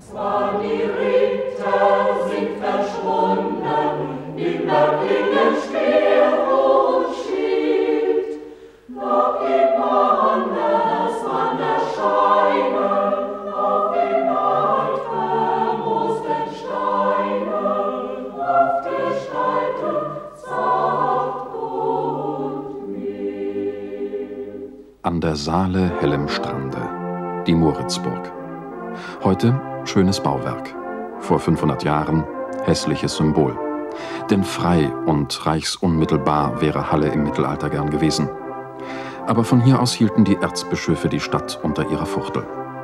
Die Ritter sind verschwunden, immer klingen Speer und Schild. Noch immer anders an der Scheine, auf den alt vermoosten Steinen, oft gestalten zart und mild. An der Saale hellem Strande, die Moritzburg. Heute schönes Bauwerk. Vor 500 Jahren hässliches Symbol. Denn frei und reichsunmittelbar wäre Halle im Mittelalter gern gewesen. Aber von hier aus hielten die Erzbischöfe die Stadt unter ihrer Fuchtel.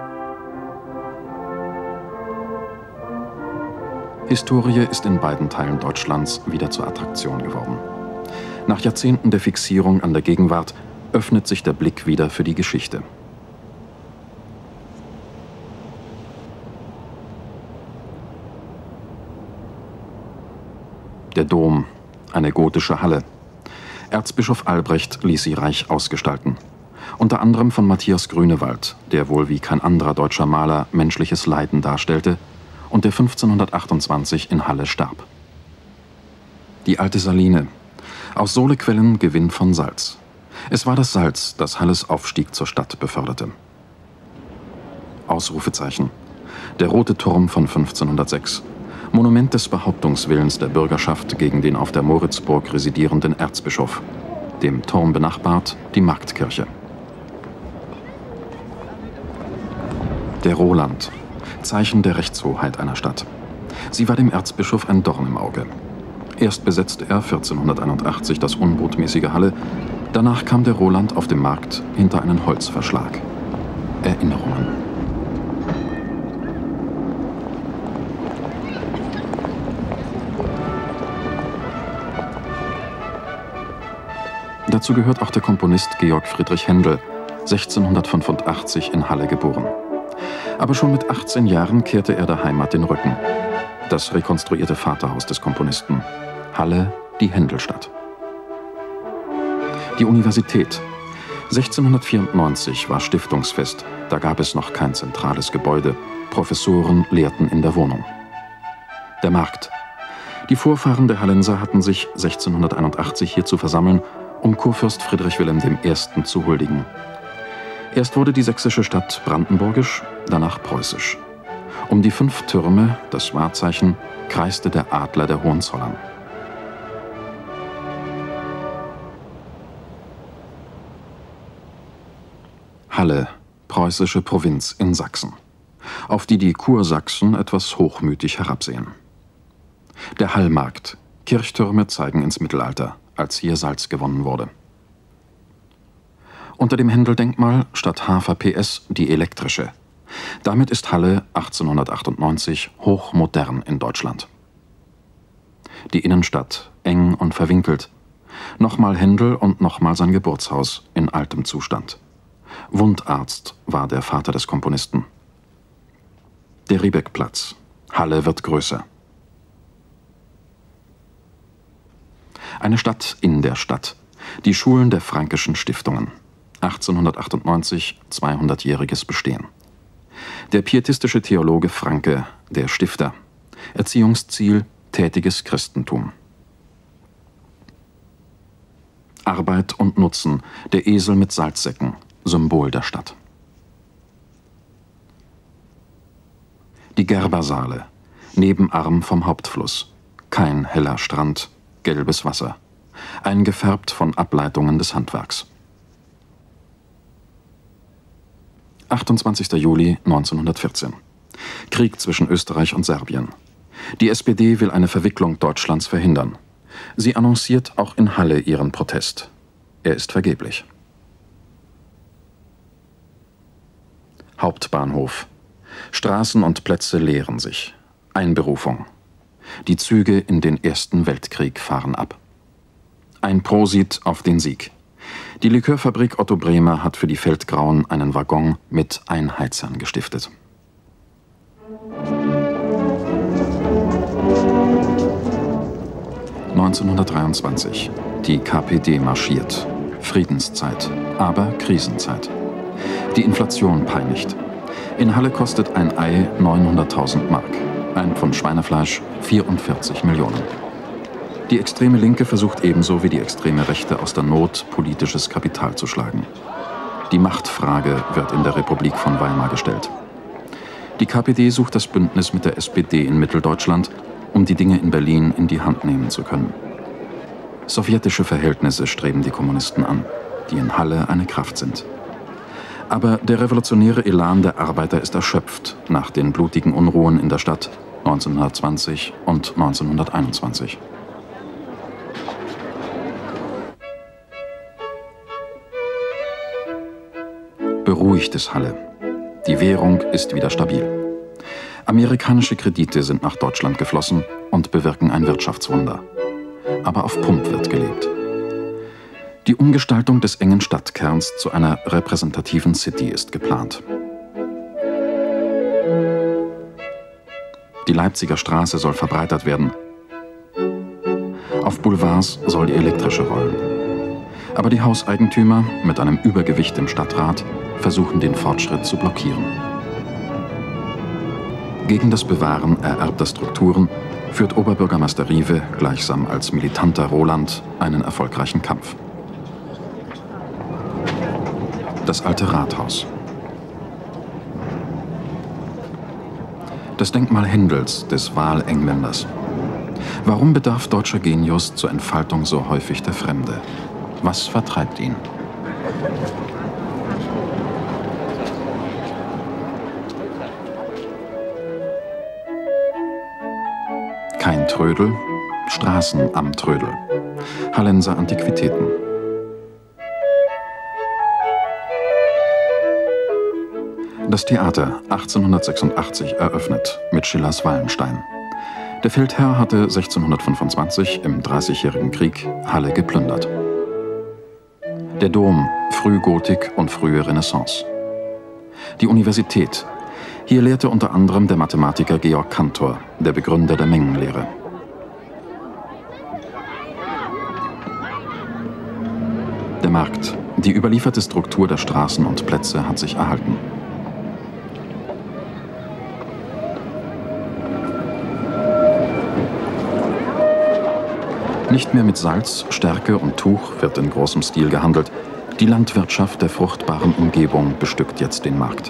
Historie ist in beiden Teilen Deutschlands wieder zur Attraktion geworden. Nach Jahrzehnten der Fixierung an der Gegenwart öffnet sich der Blick wieder für die Geschichte. Der Dom, eine gotische Halle. Erzbischof Albrecht ließ sie reich ausgestalten. Unter anderem von Matthias Grünewald, der wohl wie kein anderer deutscher Maler menschliches Leiden darstellte und der 1528 in Halle starb. Die alte Saline. Aus Sohlequellen Gewinn von Salz. Es war das Salz, das Halles Aufstieg zur Stadt beförderte. Ausrufezeichen. Der Rote Turm von 1506. Monument des Behauptungswillens der Bürgerschaft gegen den auf der Moritzburg residierenden Erzbischof. Dem Turm benachbart die Marktkirche. Der Roland. Zeichen der Rechtshoheit einer Stadt. Sie war dem Erzbischof ein Dorn im Auge. Erst besetzte er 1481 das unbotmäßige Halle, danach kam der Roland auf dem Markt hinter einen Holzverschlag. Erinnerungen. Dazu gehört auch der Komponist Georg Friedrich Händel, 1685 in Halle geboren. Aber schon mit 18 Jahren kehrte er der Heimat den Rücken. Das rekonstruierte Vaterhaus des Komponisten. Halle, die Händelstadt. Die Universität. 1694 war Stiftungsfest, da gab es noch kein zentrales Gebäude. Professoren lehrten in der Wohnung. Der Markt. Die Vorfahren der Hallenser hatten sich 1681 hier zu versammeln, um Kurfürst Friedrich Wilhelm I. zu huldigen. Erst wurde die sächsische Stadt brandenburgisch, danach preußisch. Um die 5 Türme, das Wahrzeichen, kreiste der Adler der Hohenzollern. Halle, preußische Provinz in Sachsen, auf die die Kursachsen etwas hochmütig herabsehen. Der Hallmarkt, Kirchtürme zeigen ins Mittelalter, als hier Salz gewonnen wurde. Unter dem Händel-Denkmal statt Hafer PS die elektrische. Damit ist Halle 1898 hochmodern in Deutschland. Die Innenstadt eng und verwinkelt. Nochmal Händel und nochmal sein Geburtshaus in altem Zustand. Wundarzt war der Vater des Komponisten. Der Riebeckplatz. Halle wird größer. Eine Stadt in der Stadt. Die Schulen der Frankischen Stiftungen. 1898, 200-jähriges Bestehen. Der pietistische Theologe Franke, der Stifter. Erziehungsziel, tätiges Christentum. Arbeit und Nutzen, der Esel mit Salzsäcken, Symbol der Stadt. Die Gerbersaale, Nebenarm vom Hauptfluss. Kein heller Strand, gelbes Wasser. Eingefärbt von Ableitungen des Handwerks. 28. Juli 1914. Krieg zwischen Österreich und Serbien. Die SPD will eine Verwicklung Deutschlands verhindern. Sie annonciert auch in Halle ihren Protest. Er ist vergeblich. Hauptbahnhof. Straßen und Plätze leeren sich. Einberufung. Die Züge in den Ersten Weltkrieg fahren ab. Ein Prosit auf den Sieg. Die Likörfabrik Otto Bremer hat für die Feldgrauen einen Waggon mit Einheizern gestiftet. (1923) Die KPD marschiert. Friedenszeit, aber Krisenzeit. Die Inflation peinigt. In Halle kostet ein Ei 900.000 Mark, ein Pfund Schweinefleisch 44 Millionen. Die extreme Linke versucht ebenso wie die extreme Rechte aus der Not politisches Kapital zu schlagen. Die Machtfrage wird in der Republik von Weimar gestellt. Die KPD sucht das Bündnis mit der SPD in Mitteldeutschland, um die Dinge in Berlin in die Hand nehmen zu können. Sowjetische Verhältnisse streben die Kommunisten an, die in Halle eine Kraft sind. Aber der revolutionäre Elan der Arbeiter ist erschöpft nach den blutigen Unruhen in der Stadt 1920 und 1921. Beruhigt ist Halle. Die Währung ist wieder stabil. Amerikanische Kredite sind nach Deutschland geflossen und bewirken ein Wirtschaftswunder. Aber auf Pump wird gelebt. Die Umgestaltung des engen Stadtkerns zu einer repräsentativen City ist geplant. Die Leipziger Straße soll verbreitert werden. Auf Boulevards soll die elektrische rollen. Aber die Hauseigentümer mit einem Übergewicht im Stadtrat versuchen den Fortschritt zu blockieren. Gegen das Bewahren ererbter Strukturen führt Oberbürgermeister Riewe gleichsam als militanter Roland einen erfolgreichen Kampf. Das alte Rathaus. Das Denkmal Händels, des Wahlengländers. Warum bedarf deutscher Genius zur Entfaltung so häufig der Fremde? Was vertreibt ihn? Kein Trödel, Straßen am Trödel. Hallenser Antiquitäten. Das Theater 1886 eröffnet mit Schillers Wallenstein. Der Feldherr hatte 1625 im Dreißigjährigen Krieg Halle geplündert. Der Dom, Frühgotik und frühe Renaissance. Die Universität. Hier lehrte unter anderem der Mathematiker Georg Cantor, der Begründer der Mengenlehre. Der Markt. Die überlieferte Struktur der Straßen und Plätze hat sich erhalten. Nicht mehr mit Salz, Stärke und Tuch wird in großem Stil gehandelt. Die Landwirtschaft der fruchtbaren Umgebung bestückt jetzt den Markt.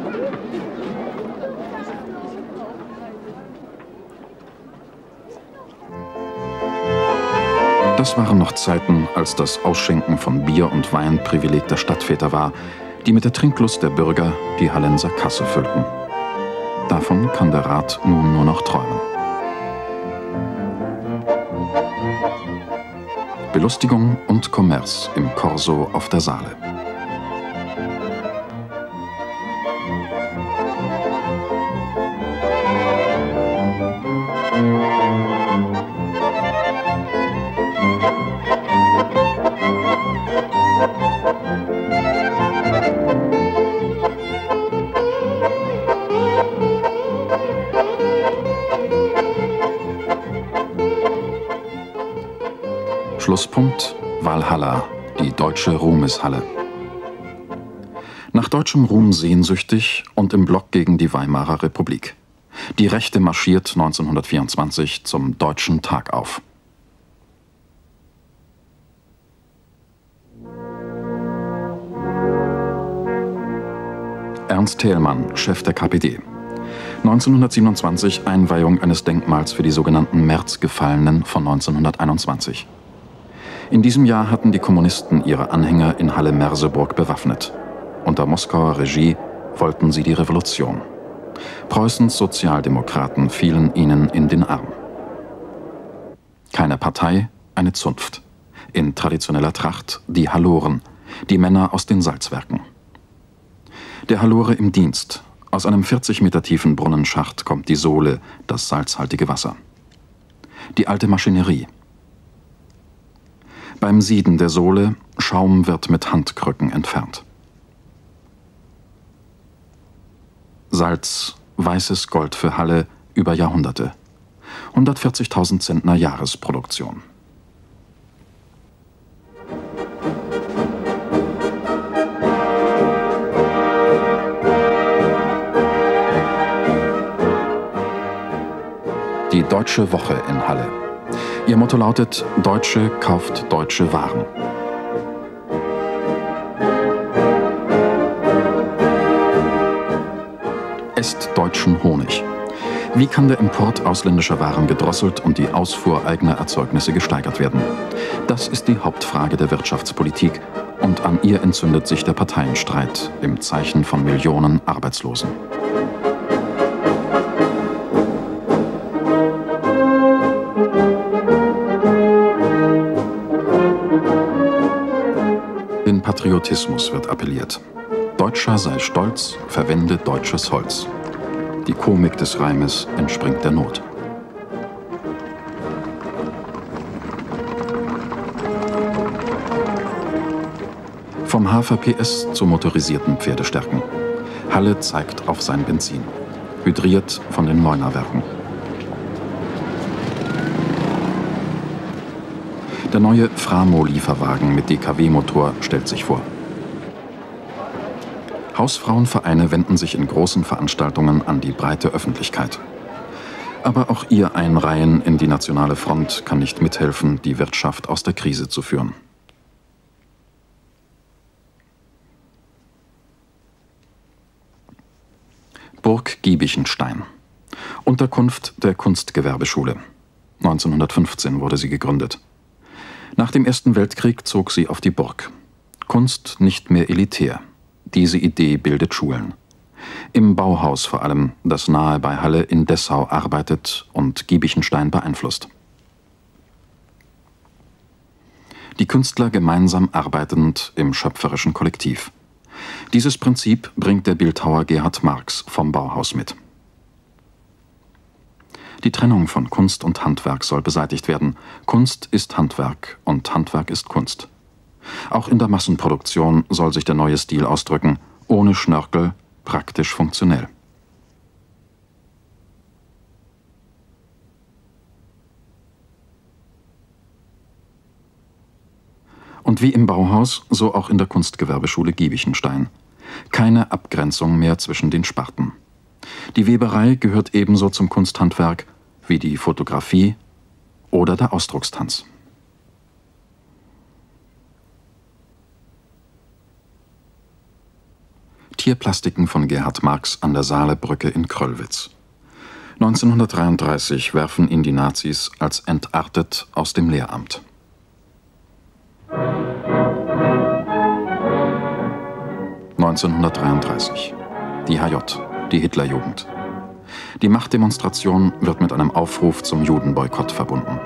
Das waren noch Zeiten, als das Ausschenken von Bier und Wein Privileg der Stadtväter war, die mit der Trinklust der Bürger die Hallenser Kasse füllten. Davon kann der Rat nun nur noch träumen. Belustigung und Kommerz im Korso auf der Saale. Schlusspunkt Walhalla, die deutsche Ruhmeshalle. Nach deutschem Ruhm sehnsüchtig und im Block gegen die Weimarer Republik. Die Rechte marschiert 1924 zum Deutschen Tag auf. Ernst Thälmann, Chef der KPD. 1927 Einweihung eines Denkmals für die sogenannten Märzgefallenen von 1921. In diesem Jahr hatten die Kommunisten ihre Anhänger in Halle-Merseburg bewaffnet. Unter Moskauer Regie wollten sie die Revolution. Preußens Sozialdemokraten fielen ihnen in den Arm. Keine Partei, eine Zunft. In traditioneller Tracht die Haloren, die Männer aus den Salzwerken. Der Halore im Dienst. Aus einem 40 Meter tiefen Brunnenschacht kommt die Sohle, das salzhaltige Wasser. Die alte Maschinerie. Beim Sieden der Sohle, Schaum wird mit Handkrücken entfernt. Salz, weißes Gold für Halle über Jahrhunderte. 140.000 Zentner Jahresproduktion. Deutsche Woche in Halle. Ihr Motto lautet: Deutsche kauft deutsche Waren. Esst deutschen Honig. Wie kann der Import ausländischer Waren gedrosselt und die Ausfuhr eigener Erzeugnisse gesteigert werden? Das ist die Hauptfrage der Wirtschaftspolitik, und an ihr entzündet sich der Parteienstreit im Zeichen von Millionen Arbeitslosen. Den Patriotismus wird appelliert. Deutscher sei stolz, verwende deutsches Holz. Die Komik des Reimes entspringt der Not. Vom Hafer-PS zu motorisierten Pferdestärken. Halle zeigt auf sein Benzin. Hydriert von den Leuna-Werken. Der neue Framo-Lieferwagen mit DKW-Motor stellt sich vor. Hausfrauenvereine wenden sich in großen Veranstaltungen an die breite Öffentlichkeit. Aber auch ihr Einreihen in die nationale Front kann nicht mithelfen, die Wirtschaft aus der Krise zu führen. Burg Giebichenstein. Unterkunft der Kunstgewerbeschule. 1915 wurde sie gegründet. Nach dem Ersten Weltkrieg zog sie auf die Burg. Kunst nicht mehr elitär. Diese Idee bildet Schulen. Im Bauhaus vor allem, das nahe bei Halle in Dessau arbeitet und Giebichenstein beeinflusst. Die Künstler gemeinsam arbeitend im schöpferischen Kollektiv. Dieses Prinzip bringt der Bildhauer Gerhard Marx vom Bauhaus mit. Die Trennung von Kunst und Handwerk soll beseitigt werden. Kunst ist Handwerk und Handwerk ist Kunst. Auch in der Massenproduktion soll sich der neue Stil ausdrücken, ohne Schnörkel, praktisch funktionell. Und wie im Bauhaus, so auch in der Kunstgewerbeschule Giebichenstein. Keine Abgrenzung mehr zwischen den Sparten. Die Weberei gehört ebenso zum Kunsthandwerk wie die Fotografie oder der Ausdruckstanz. Tierplastiken von Gerhard Marx an der Saalebrücke in Kröllwitz. 1933 werfen ihn die Nazis als entartet aus dem Lehramt. (1933) Die HJ, die Hitlerjugend. Die Machtdemonstration wird mit einem Aufruf zum Judenboykott verbunden.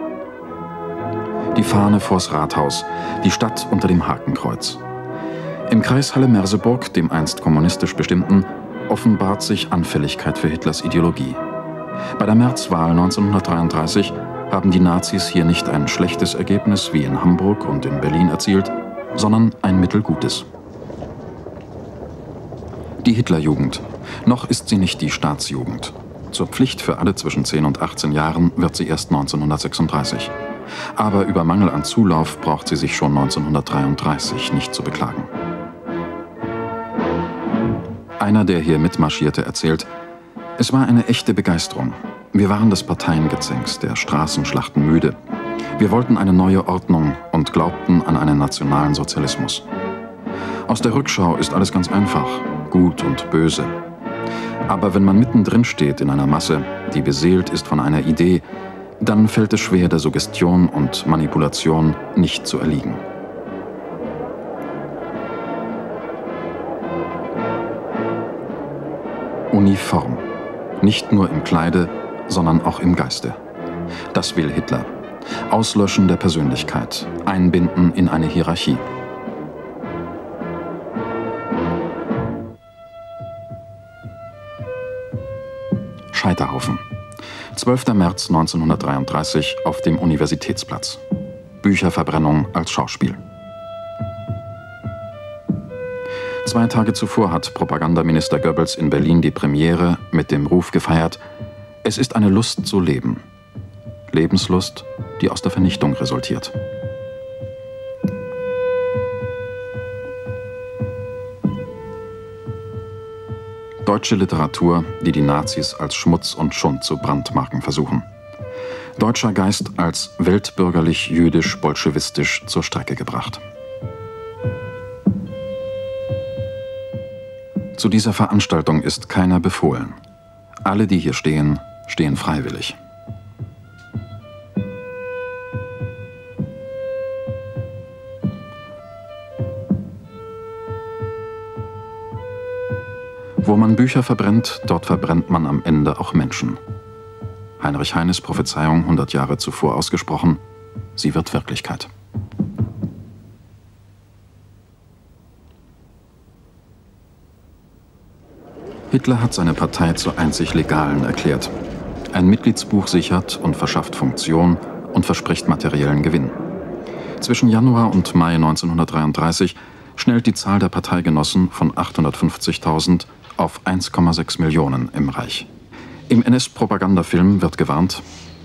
Die Fahne vors Rathaus, die Stadt unter dem Hakenkreuz. Im Kreis Halle-Merseburg, dem einst kommunistisch bestimmten, offenbart sich Anfälligkeit für Hitlers Ideologie. Bei der Märzwahl 1933 haben die Nazis hier nicht ein schlechtes Ergebnis wie in Hamburg und in Berlin erzielt, sondern ein mittelgutes. Die Hitlerjugend. Noch ist sie nicht die Staatsjugend. Zur Pflicht für alle zwischen 10 und 18 Jahren wird sie erst 1936. Aber über Mangel an Zulauf braucht sie sich schon 1933 nicht zu beklagen. Einer, der hier mitmarschierte, erzählt: Es war eine echte Begeisterung. Wir waren des Parteiengezänks, der Straßenschlachten müde. Wir wollten eine neue Ordnung und glaubten an einen nationalen Sozialismus. Aus der Rückschau ist alles ganz einfach, gut und böse. Aber wenn man mittendrin steht in einer Masse, die beseelt ist von einer Idee, dann fällt es schwer, der Suggestion und Manipulation nicht zu erliegen. Uniform. Nicht nur im Kleide, sondern auch im Geiste. Das will Hitler. Auslöschen der Persönlichkeit, einbinden in eine Hierarchie. Scheiterhaufen. 12. März 1933 auf dem Universitätsplatz. Bücherverbrennung als Schauspiel. 2 Tage zuvor hat Propagandaminister Goebbels in Berlin die Premiere mit dem Ruf gefeiert: Es ist eine Lust zu leben. Lebenslust, die aus der Vernichtung resultiert. Deutsche Literatur, die die Nazis als Schmutz und Schund zu brandmarken versuchen. Deutscher Geist als weltbürgerlich-jüdisch-bolschewistisch zur Strecke gebracht. Zu dieser Veranstaltung ist keiner befohlen. Alle, die hier stehen, stehen freiwillig. Wo man Bücher verbrennt, dort verbrennt man am Ende auch Menschen. Heinrich Heines Prophezeiung 100 Jahre zuvor ausgesprochen, sie wird Wirklichkeit. Hitler hat seine Partei zur einzig legalen erklärt. Ein Mitgliedsbuch sichert und verschafft Funktion und verspricht materiellen Gewinn. Zwischen Januar und Mai 1933 schnellt die Zahl der Parteigenossen von 850.000 auf 1,6 Millionen im Reich. Im NS-Propagandafilm wird gewarnt: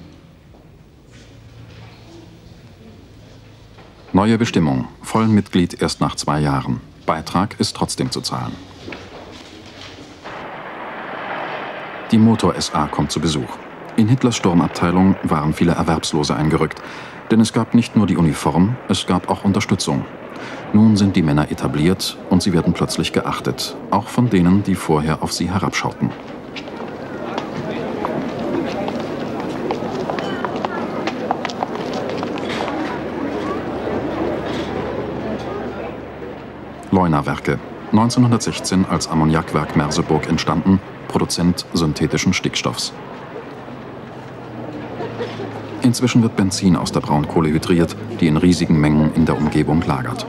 Neue Bestimmung, Vollmitglied erst nach 2 Jahren. Beitrag ist trotzdem zu zahlen. Die Motor-SA kommt zu Besuch. In Hitlers Sturmabteilung waren viele Erwerbslose eingerückt, denn es gab nicht nur die Uniform, es gab auch Unterstützung. Nun sind die Männer etabliert und sie werden plötzlich geachtet, auch von denen, die vorher auf sie herabschauten. Leuna-Werke, 1916 als Ammoniakwerk Merseburg entstanden, Produzent synthetischen Stickstoffs. Inzwischen wird Benzin aus der Braunkohle hydriert, die in riesigen Mengen in der Umgebung lagert.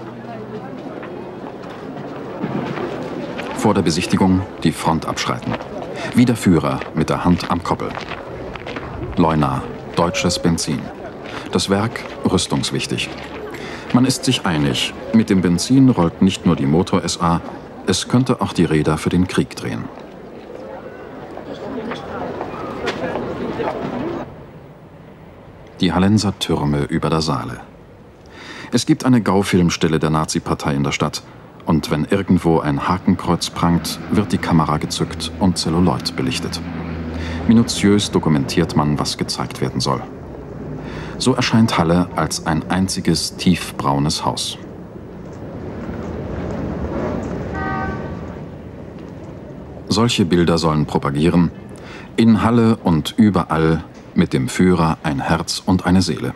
Vor der Besichtigung die Front abschreiten. Wie der Führer mit der Hand am Koppel. Leuna, deutsches Benzin. Das Werk rüstungswichtig. Man ist sich einig, mit dem Benzin rollt nicht nur die Motor-SA, es könnte auch die Räder für den Krieg drehen. Die Hallenser Türme über der Saale. Es gibt eine Gaufilmstelle der Nazi-Partei in der Stadt. Und wenn irgendwo ein Hakenkreuz prangt, wird die Kamera gezückt und Zelluloid belichtet. Minutiös dokumentiert man, was gezeigt werden soll. So erscheint Halle als ein einziges tiefbraunes Haus. Solche Bilder sollen propagieren: in Halle und überall mit dem Führer ein Herz und eine Seele.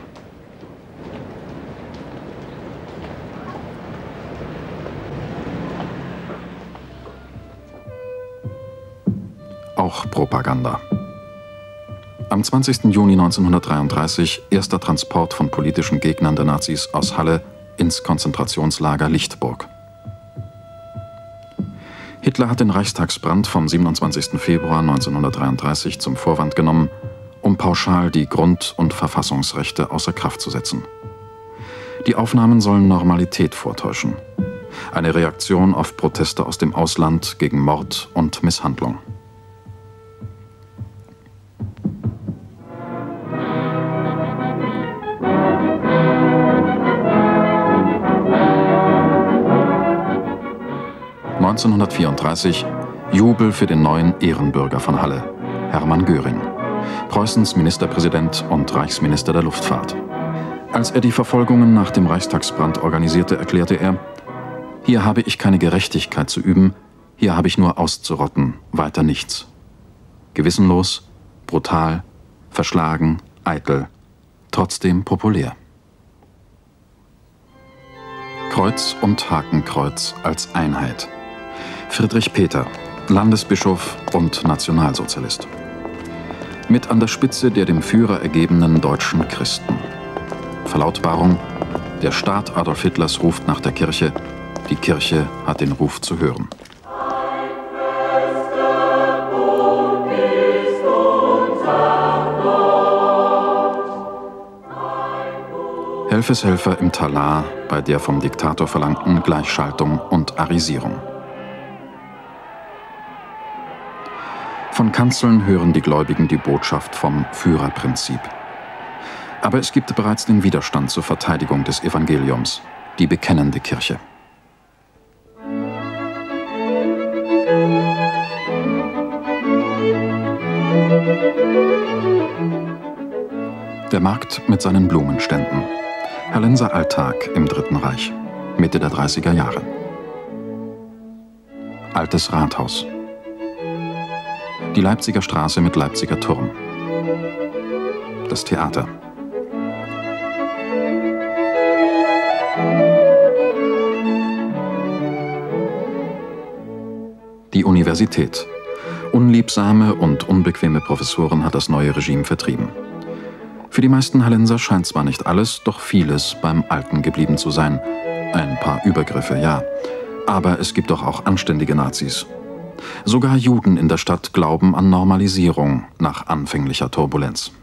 Auch Propaganda. Am 20. Juni 1933 erster Transport von politischen Gegnern der Nazis aus Halle ins Konzentrationslager Lichtburg. Hitler hat den Reichstagsbrand vom 27. Februar 1933 zum Vorwand genommen, um pauschal die Grund- und Verfassungsrechte außer Kraft zu setzen. Die Aufnahmen sollen Normalität vortäuschen. Eine Reaktion auf Proteste aus dem Ausland gegen Mord und Misshandlung. (1934) Jubel für den neuen Ehrenbürger von Halle, Hermann Göring. Preußens Ministerpräsident und Reichsminister der Luftfahrt. Als er die Verfolgungen nach dem Reichstagsbrand organisierte, erklärte er: Hier habe ich keine Gerechtigkeit zu üben, hier habe ich nur auszurotten, weiter nichts. Gewissenlos, brutal, verschlagen, eitel, trotzdem populär. Kreuz und Hakenkreuz als Einheit. Friedrich Peter, Landesbischof und Nationalsozialist. Mit an der Spitze der dem Führer ergebenen deutschen Christen. Verlautbarung: Der Staat Adolf Hitlers ruft nach der Kirche, die Kirche hat den Ruf zu hören. Helfeshelfer im Talar bei der vom Diktator verlangten Gleichschaltung und Arisierung. Von Kanzeln hören die Gläubigen die Botschaft vom Führerprinzip. Aber es gibt bereits den Widerstand zur Verteidigung des Evangeliums, die bekennende Kirche. mit seinen Blumenständen. Hallenser Alltag im Dritten Reich, Mitte der 30er Jahre. Altes Rathaus. Die Leipziger Straße mit Leipziger Turm. Das Theater. Die Universität. Unliebsame und unbequeme Professoren hat das neue Regime vertrieben. Für die meisten Hallenser scheint zwar nicht alles, doch vieles beim Alten geblieben zu sein. Ein paar Übergriffe, ja. Aber es gibt doch auch anständige Nazis. Sogar Juden in der Stadt glauben an Normalisierung nach anfänglicher Turbulenz.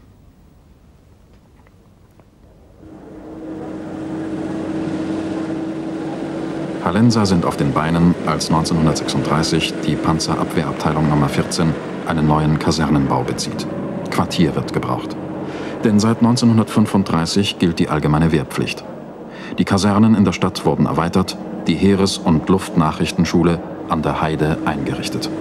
Hallenser sind auf den Beinen, als 1936 die Panzerabwehrabteilung Nummer 14 einen neuen Kasernenbau bezieht. Quartier wird gebraucht. Denn seit 1935 gilt die allgemeine Wehrpflicht. Die Kasernen in der Stadt wurden erweitert, die Heeres- und Luftnachrichtenschule an der Heide eingerichtet.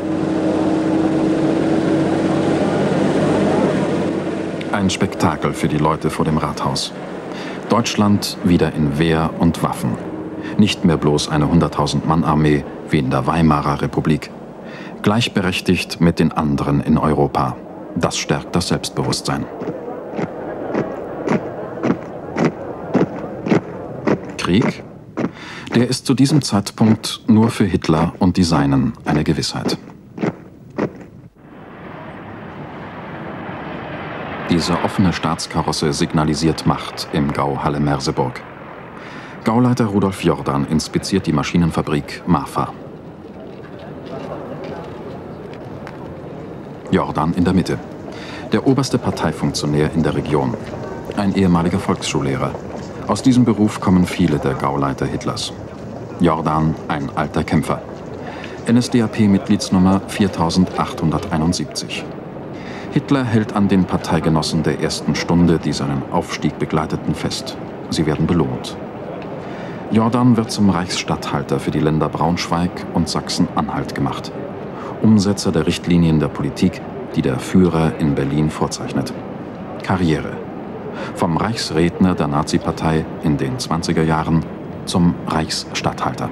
Ein Spektakel für die Leute vor dem Rathaus. Deutschland wieder in Wehr und Waffen. Nicht mehr bloß eine 100.000-Mann-Armee wie in der Weimarer Republik. Gleichberechtigt mit den anderen in Europa. Das stärkt das Selbstbewusstsein. Krieg? Der ist zu diesem Zeitpunkt nur für Hitler und die Seinen eine Gewissheit. Diese offene Staatskarosse signalisiert Macht im Gau Halle-Merseburg. Gauleiter Rudolf Jordan inspiziert die Maschinenfabrik MAFA. Jordan in der Mitte. Der oberste Parteifunktionär in der Region. Ein ehemaliger Volksschullehrer. Aus diesem Beruf kommen viele der Gauleiter Hitlers. Jordan, ein alter Kämpfer. NSDAP-Mitgliedsnummer 4871. Hitler hält an den Parteigenossen der ersten Stunde, die seinen Aufstieg begleiteten, fest. Sie werden belohnt. Jordan wird zum Reichsstatthalter für die Länder Braunschweig und Sachsen-Anhalt gemacht. Umsetzer der Richtlinien der Politik, die der Führer in Berlin vorzeichnet. Karriere. Vom Reichsredner der Nazi-Partei in den 20er Jahren zum Reichsstatthalter.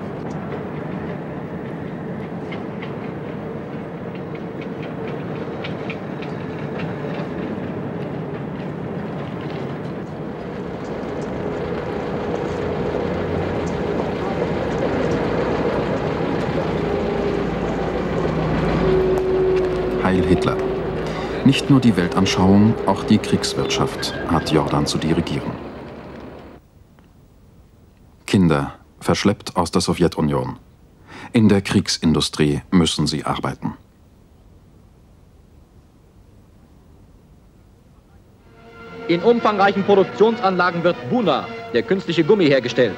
Heil Hitler. Nicht nur die Weltanschauung, auch die Kriegswirtschaft hat Jordan zu dirigieren. Kinder, verschleppt aus der Sowjetunion. In der Kriegsindustrie müssen sie arbeiten. In umfangreichen Produktionsanlagen wird Buna, der künstliche Gummi, hergestellt.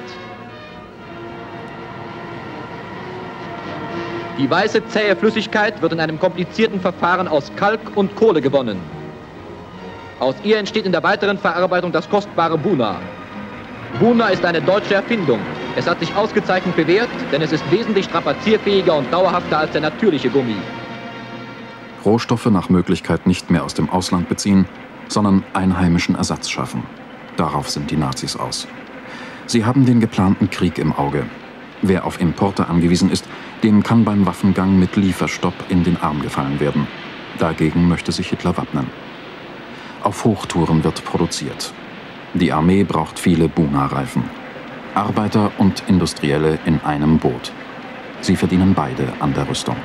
Die weiße, zähe Flüssigkeit wird in einem komplizierten Verfahren aus Kalk und Kohle gewonnen. Aus ihr entsteht in der weiteren Verarbeitung das kostbare Buna. Buna ist eine deutsche Erfindung. Es hat sich ausgezeichnet bewährt, denn es ist wesentlich strapazierfähiger und dauerhafter als der natürliche Gummi. Rohstoffe nach Möglichkeit nicht mehr aus dem Ausland beziehen, sondern einheimischen Ersatz schaffen. Darauf sind die Nazis aus. Sie haben den geplanten Krieg im Auge. Wer auf Importe angewiesen ist, dem kann beim Waffengang mit Lieferstopp in den Arm gefallen werden. Dagegen möchte sich Hitler wappnen. Auf Hochtouren wird produziert. Die Armee braucht viele Buna-Reifen. Arbeiter und Industrielle in einem Boot. Sie verdienen beide an der Rüstung.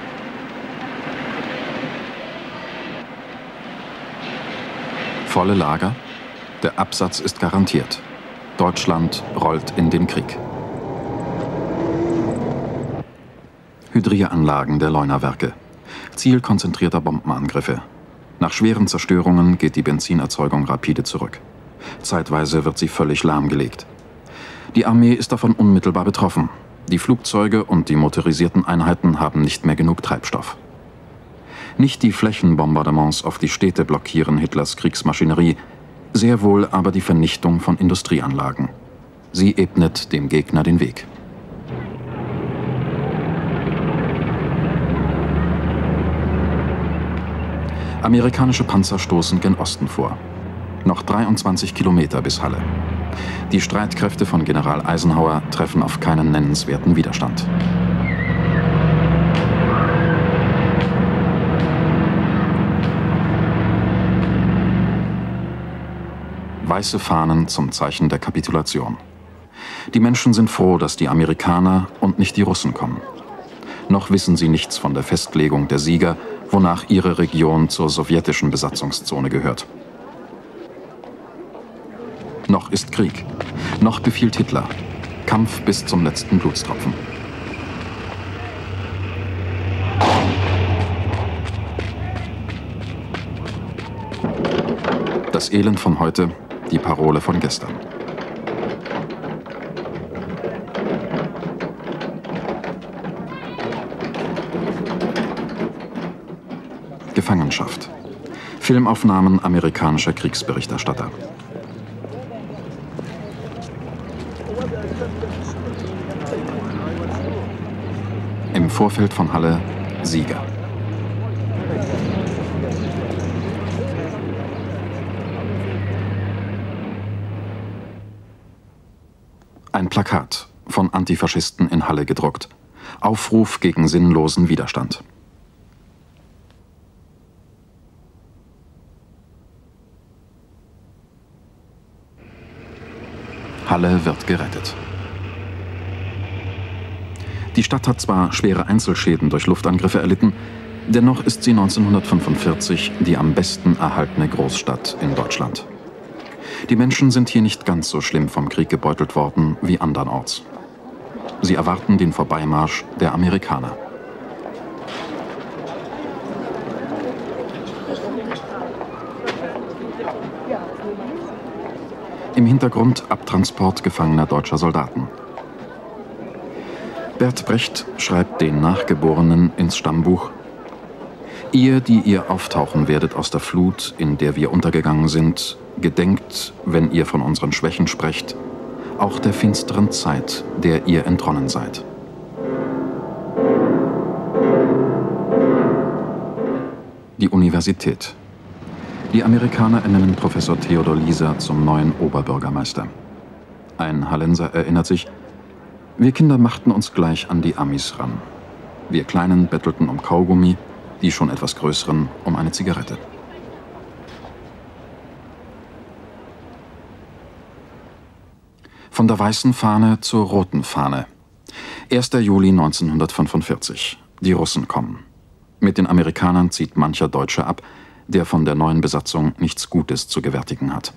Volle Lager. Der Absatz ist garantiert. Deutschland rollt in den Krieg. Hydrieranlagen der Leunawerke. Ziel konzentrierter Bombenangriffe. Nach schweren Zerstörungen geht die Benzinerzeugung rapide zurück. Zeitweise wird sie völlig lahmgelegt. Die Armee ist davon unmittelbar betroffen. Die Flugzeuge und die motorisierten Einheiten haben nicht mehr genug Treibstoff. Nicht die Flächenbombardements auf die Städte blockieren Hitlers Kriegsmaschinerie, sehr wohl aber die Vernichtung von Industrieanlagen. Sie ebnet dem Gegner den Weg. Amerikanische Panzer stoßen gen Osten vor. Noch 23 Kilometer bis Halle. Die Streitkräfte von General Eisenhower treffen auf keinen nennenswerten Widerstand. Weiße Fahnen zum Zeichen der Kapitulation. Die Menschen sind froh, dass die Amerikaner und nicht die Russen kommen. Noch wissen sie nichts von der Festlegung der Sieger, wonach ihre Region zur sowjetischen Besatzungszone gehört. Noch ist Krieg. Noch befiehlt Hitler. Kampf bis zum letzten Blutstropfen. Das Elend von heute, die Parole von gestern. Gefangenschaft. Filmaufnahmen amerikanischer Kriegsberichterstatter. Im Vorfeld von Halle Sieger. Ein Plakat, von Antifaschisten in Halle gedruckt. Aufruf gegen sinnlosen Widerstand. Halle wird gerettet. Die Stadt hat zwar schwere Einzelschäden durch Luftangriffe erlitten, dennoch ist sie 1945 die am besten erhaltene Großstadt in Deutschland. Die Menschen sind hier nicht ganz so schlimm vom Krieg gebeutelt worden wie andernorts. Sie erwarten den Vorbeimarsch der Amerikaner. Im Hintergrund Abtransport gefangener deutscher Soldaten. Bert Brecht schreibt den Nachgeborenen ins Stammbuch: Ihr, die ihr auftauchen werdet aus der Flut, in der wir untergegangen sind, gedenkt, wenn ihr von unseren Schwächen sprecht, auch der finsteren Zeit, der ihr entronnen seid. Die Universität. Die Amerikaner ernennen Professor Theodor Lieser zum neuen Oberbürgermeister. Ein Hallenser erinnert sich: Wir Kinder machten uns gleich an die Amis ran. Wir Kleinen bettelten um Kaugummi, die schon etwas Größeren um eine Zigarette. Von der weißen Fahne zur roten Fahne. 1. Juli 1945. Die Russen kommen. Mit den Amerikanern zieht mancher Deutsche ab, der von der neuen Besatzung nichts Gutes zu gewärtigen hat.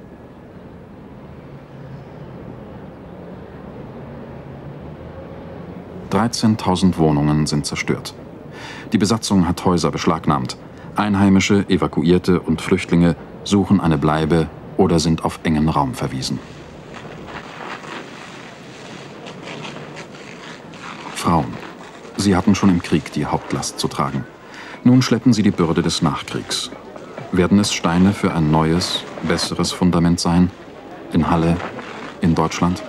(13.000 Wohnungen sind zerstört. Die Besatzung hat Häuser beschlagnahmt. Einheimische, Evakuierte und Flüchtlinge suchen eine Bleibe oder sind auf engen Raum verwiesen. Frauen. Sie hatten schon im Krieg die Hauptlast zu tragen. Nun schleppen sie die Bürde des Nachkriegs. Werden es Steine für ein neues, besseres Fundament sein? In Halle, in Deutschland?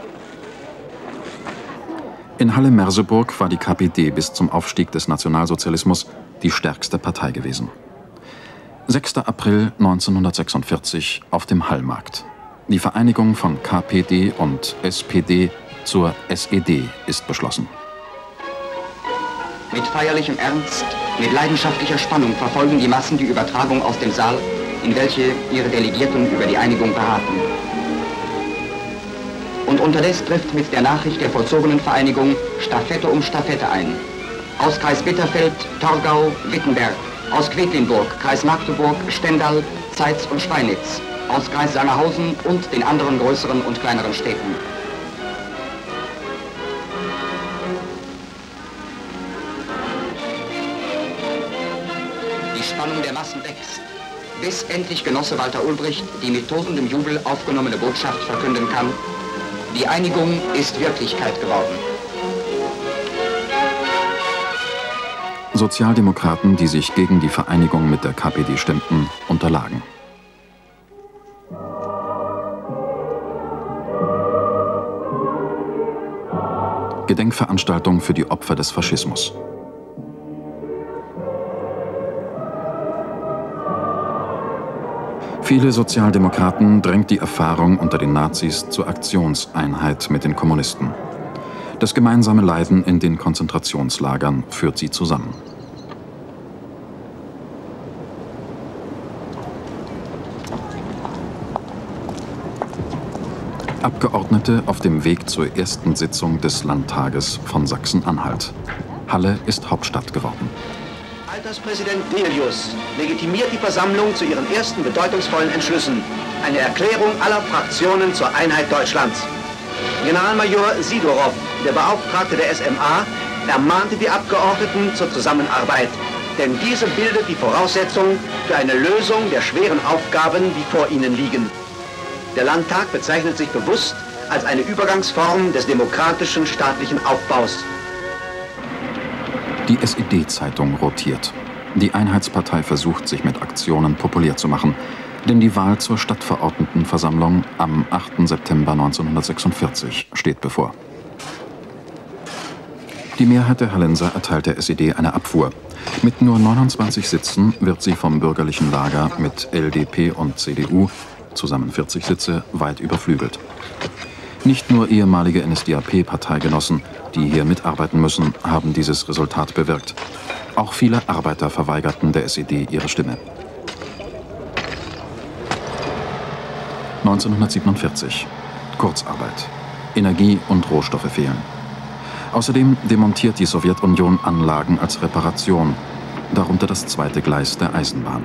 In Halle-Merseburg war die KPD bis zum Aufstieg des Nationalsozialismus die stärkste Partei gewesen. 6. April 1946 auf dem Hallmarkt. Die Vereinigung von KPD und SPD zur SED ist beschlossen. Mit feierlichem Ernst, mit leidenschaftlicher Spannung verfolgen die Massen die Übertragung aus dem Saal, in welche ihre Delegierten über die Einigung beraten. Und unterdessen trifft mit der Nachricht der vollzogenen Vereinigung Stafette um Stafette ein. Aus Kreis Bitterfeld, Torgau, Wittenberg, aus Quedlinburg, Kreis Magdeburg, Stendal, Zeitz und Schweinitz, aus Kreis Sangerhausen und den anderen größeren und kleineren Städten. Die Spannung der Massen wächst, bis endlich Genosse Walter Ulbricht die mit tosendem Jubel aufgenommene Botschaft verkünden kann: Die Einigung ist Wirklichkeit geworden. Sozialdemokraten, die sich gegen die Vereinigung mit der KPD stemmten, unterlagen. Gedenkveranstaltung für die Opfer des Faschismus. Viele Sozialdemokraten drängt die Erfahrung unter den Nazis zur Aktionseinheit mit den Kommunisten. Das gemeinsame Leiden in den Konzentrationslagern führt sie zusammen. Abgeordnete auf dem Weg zur ersten Sitzung des Landtages von Sachsen-Anhalt. Halle ist Hauptstadt geworden. Alterspräsident Delius legitimiert die Versammlung zu ihren ersten bedeutungsvollen Entschlüssen. Eine Erklärung aller Fraktionen zur Einheit Deutschlands. Generalmajor Sidorow, der Beauftragte der SMA, ermahnte die Abgeordneten zur Zusammenarbeit. Denn diese bildet die Voraussetzung für eine Lösung der schweren Aufgaben, die vor ihnen liegen. Der Landtag bezeichnet sich bewusst als eine Übergangsform des demokratischen staatlichen Aufbaus. Die SED-Zeitung rotiert. Die Einheitspartei versucht, sich mit Aktionen populär zu machen. Denn die Wahl zur Stadtverordnetenversammlung am 8. September 1946 steht bevor. Die Mehrheit der Hallenser erteilt der SED eine Abfuhr. Mit nur 29 Sitzen wird sie vom bürgerlichen Lager mit LDP und CDU, zusammen 40 Sitze, weit überflügelt. Nicht nur ehemalige NSDAP-Parteigenossen, die hier mitarbeiten müssen, haben dieses Resultat bewirkt. Auch viele Arbeiter verweigerten der SED ihre Stimme. 1947. Kurzarbeit. Energie und Rohstoffe fehlen. Außerdem demontiert die Sowjetunion Anlagen als Reparation, darunter das zweite Gleis der Eisenbahn.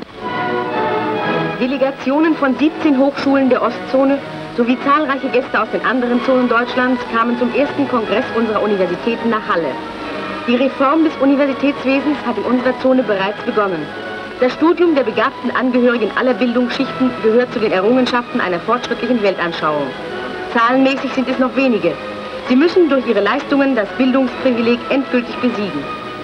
Delegationen von 17 Hochschulen der Ostzone sowie zahlreiche Gäste aus den anderen Zonen Deutschlands kamen zum ersten Kongress unserer Universitäten nach Halle. Die Reform des Universitätswesens hat in unserer Zone bereits begonnen. Das Studium der begabten Angehörigen aller Bildungsschichten gehört zu den Errungenschaften einer fortschrittlichen Weltanschauung. Zahlenmäßig sind es noch wenige. Sie müssen durch ihre Leistungen das Bildungsprivileg endgültig besiegen.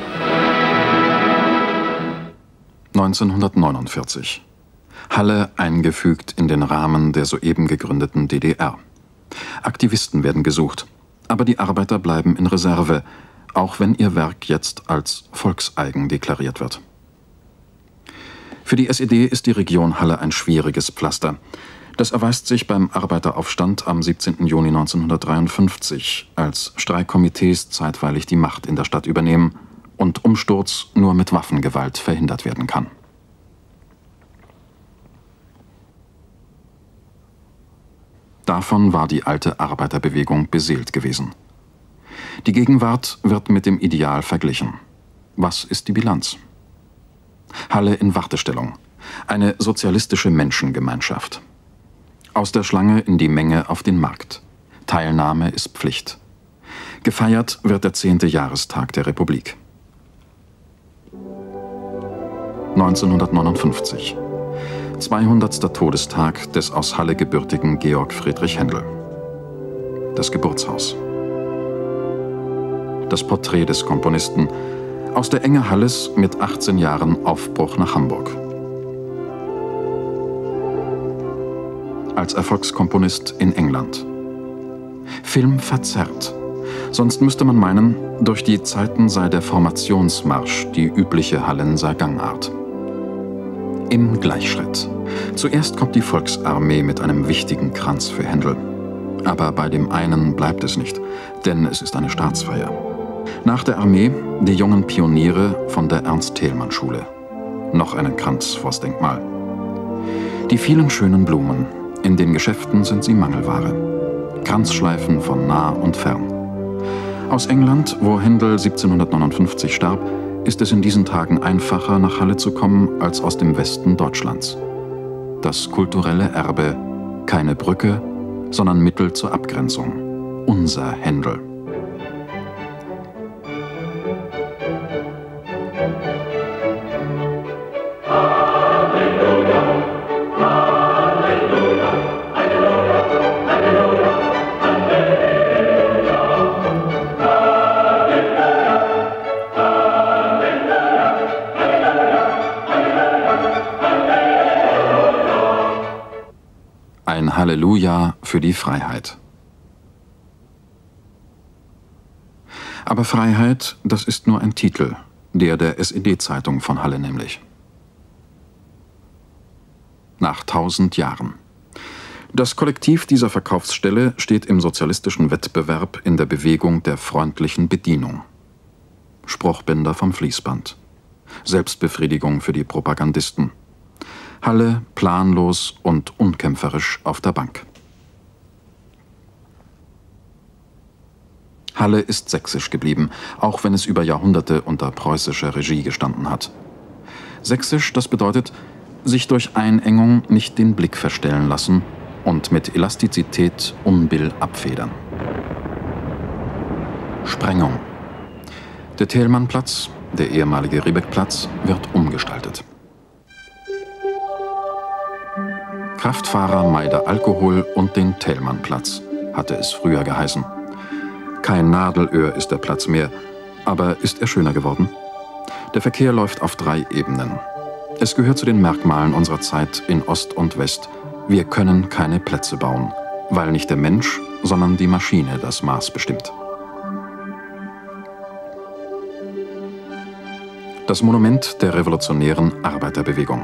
1949. Halle eingefügt in den Rahmen der soeben gegründeten DDR. Aktivisten werden gesucht, aber die Arbeiter bleiben in Reserve, auch wenn ihr Werk jetzt als volkseigen deklariert wird. Für die SED ist die Region Halle ein schwieriges Pflaster. Das erweist sich beim Arbeiteraufstand am 17. Juni 1953, als Streikkomitees zeitweilig die Macht in der Stadt übernehmen und Umsturz nur mit Waffengewalt verhindert werden kann. Davon war die alte Arbeiterbewegung beseelt gewesen. Die Gegenwart wird mit dem Ideal verglichen. Was ist die Bilanz? Halle in Wartestellung. Eine sozialistische Menschengemeinschaft. Aus der Schlange in die Menge auf den Markt. Teilnahme ist Pflicht. Gefeiert wird der 10. Jahrestag der Republik. 1959. 200. Todestag des aus Halle gebürtigen Georg Friedrich Händel. Das Geburtshaus. Das Porträt des Komponisten, aus der Enge Halles mit 18 Jahren Aufbruch nach Hamburg. Als Erfolgskomponist in England. Film verzerrt. Sonst müsste man meinen, durch die Zeiten sei der Formationsmarsch die übliche Hallenser Gangart. Im Gleichschritt. Zuerst kommt die Volksarmee mit einem wichtigen Kranz für Händel. Aber bei dem einen bleibt es nicht, denn es ist eine Staatsfeier. Nach der Armee die jungen Pioniere von der Ernst-Thälmann-Schule. Noch einen Kranz vors Denkmal. Die vielen schönen Blumen. In den Geschäften sind sie Mangelware. Kranzschleifen von nah und fern. Aus England, wo Händel 1759 starb, ist es in diesen Tagen einfacher, nach Halle zu kommen, als aus dem Westen Deutschlands. Das kulturelle Erbe, keine Brücke, sondern Mittel zur Abgrenzung. Unser Händel. Ein Halleluja für die Freiheit. Aber Freiheit, das ist nur ein Titel, der SED-Zeitung von Halle nämlich. Nach 1000 Jahren. Das Kollektiv dieser Verkaufsstelle steht im sozialistischen Wettbewerb in der Bewegung der freundlichen Bedienung. Spruchbänder vom Fließband. Selbstbefriedigung für die Propagandisten. Halle planlos und unkämpferisch auf der Bank. Halle ist sächsisch geblieben, auch wenn es über Jahrhunderte unter preußischer Regie gestanden hat. Sächsisch, das bedeutet, sich durch Einengung nicht den Blick verstellen lassen und mit Elastizität Unbill abfedern. Sprengung. Der Thälmannplatz, der ehemalige Riebeckplatz, wird umgestaltet. Kraftfahrer meide Alkohol und den Thälmannplatz, hatte es früher geheißen. Kein Nadelöhr ist der Platz mehr, aber ist er schöner geworden? Der Verkehr läuft auf 3 Ebenen. Es gehört zu den Merkmalen unserer Zeit in Ost und West. Wir können keine Plätze bauen, weil nicht der Mensch, sondern die Maschine das Maß bestimmt. Das Monument der revolutionären Arbeiterbewegung.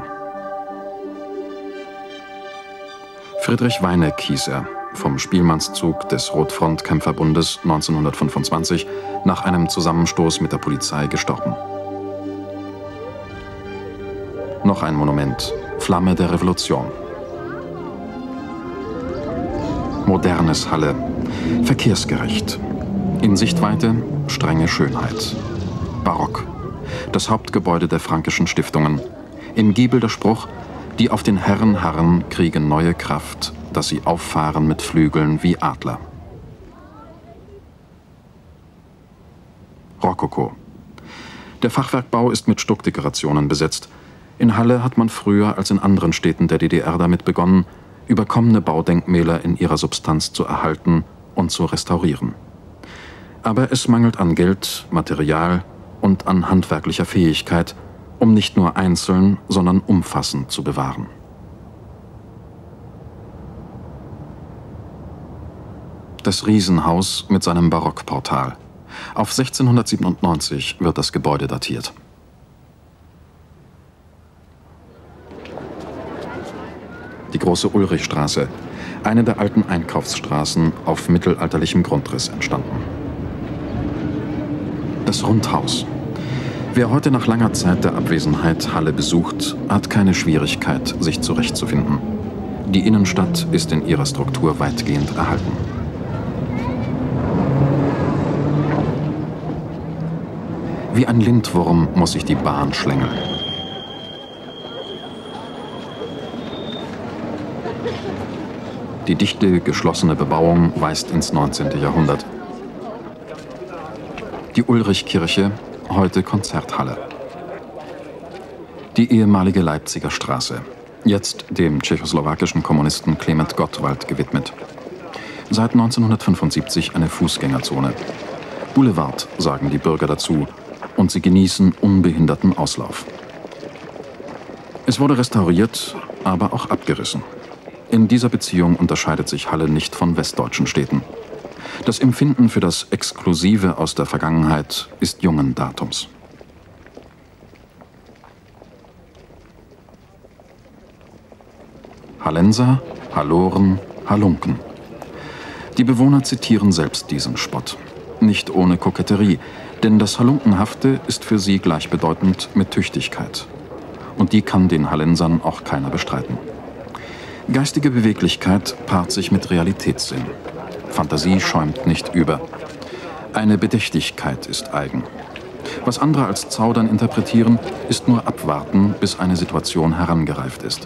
Friedrich Weineck hieß er, vom Spielmannszug des Rotfront-Kämpferbundes 1925 nach einem Zusammenstoß mit der Polizei gestorben. Noch ein Monument, Flamme der Revolution. Modernes Halle, verkehrsgerecht. In Sichtweite strenge Schönheit. Barock, das Hauptgebäude der Frankischen Stiftungen. Im Giebel der Spruch: Die auf den Herren harren, kriegen neue Kraft, dass sie auffahren mit Flügeln wie Adler. Rokoko. Der Fachwerkbau ist mit Stuckdekorationen besetzt. In Halle hat man früher als in anderen Städten der DDR damit begonnen, überkommene Baudenkmäler in ihrer Substanz zu erhalten und zu restaurieren. Aber es mangelt an Geld, Material und an handwerklicher Fähigkeit, um nicht nur einzeln, sondern umfassend zu bewahren. Das Riesenhaus mit seinem Barockportal. Auf 1697 wird das Gebäude datiert. Die große Ulrichstraße, eine der alten Einkaufsstraßen auf mittelalterlichem Grundriss entstanden. Das Rundhaus. Wer heute nach langer Zeit der Abwesenheit Halle besucht, hat keine Schwierigkeit, sich zurechtzufinden. Die Innenstadt ist in ihrer Struktur weitgehend erhalten. Wie ein Lindwurm muss sich die Bahn schlängeln. Die dichte, geschlossene Bebauung weist ins 19. Jahrhundert. Die Ulrichkirche, heute Konzerthalle. Die ehemalige Leipziger Straße, jetzt dem tschechoslowakischen Kommunisten Klement Gottwald gewidmet. Seit 1975 eine Fußgängerzone. Boulevard, sagen die Bürger dazu, und sie genießen unbehinderten Auslauf. Es wurde restauriert, aber auch abgerissen. In dieser Beziehung unterscheidet sich Halle nicht von westdeutschen Städten. Das Empfinden für das Exklusive aus der Vergangenheit ist jungen Datums. Hallenser, Halloren, Halunken. Die Bewohner zitieren selbst diesen Spott. Nicht ohne Koketterie, denn das Halunkenhafte ist für sie gleichbedeutend mit Tüchtigkeit. Und die kann den Hallensern auch keiner bestreiten. Geistige Beweglichkeit paart sich mit Realitätssinn. Fantasie schäumt nicht über. Eine Bedächtigkeit ist eigen. Was andere als Zaudern interpretieren, ist nur abwarten, bis eine Situation herangereift ist.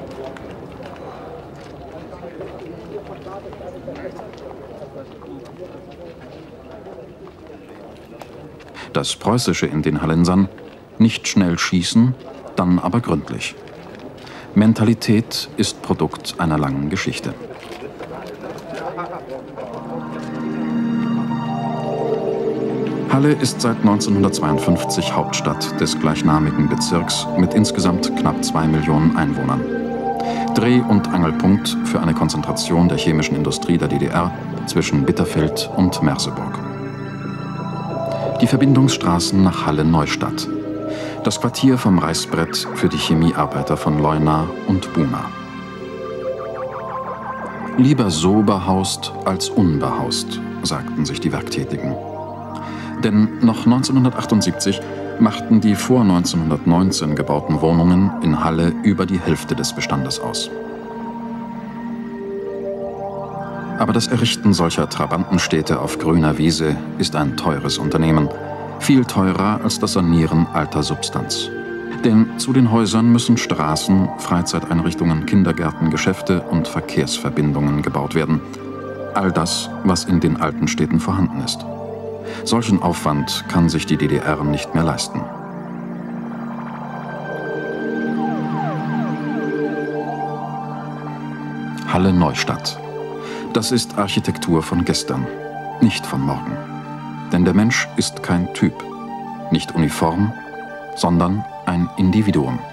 Das Preußische in den Hallensern: nicht schnell schießen, dann aber gründlich. Mentalität ist Produkt einer langen Geschichte. Halle ist seit 1952 Hauptstadt des gleichnamigen Bezirks mit insgesamt knapp 2 Millionen Einwohnern. Dreh- und Angelpunkt für eine Konzentration der chemischen Industrie der DDR zwischen Bitterfeld und Merseburg. Die Verbindungsstraßen nach Halle-Neustadt. Das Quartier vom Reißbrett für die Chemiearbeiter von Leuna und Buna. Lieber so behaust als unbehaust, sagten sich die Werktätigen. Denn noch 1978 machten die vor 1919 gebauten Wohnungen in Halle über die Hälfte des Bestandes aus. Aber das Errichten solcher Trabantenstädte auf grüner Wiese ist ein teures Unternehmen, viel teurer als das Sanieren alter Substanz. Denn zu den Häusern müssen Straßen, Freizeiteinrichtungen, Kindergärten, Geschäfte und Verkehrsverbindungen gebaut werden. All das, was in den alten Städten vorhanden ist. Solchen Aufwand kann sich die DDR nicht mehr leisten. Halle-Neustadt. Das ist Architektur von gestern, nicht von morgen. Denn der Mensch ist kein Typ, nicht uniform, sondern ein Individuum.